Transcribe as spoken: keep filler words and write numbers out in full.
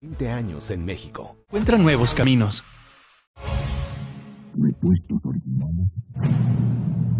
veinte años en México. Encuentra nuevos caminos. Repuestos originales.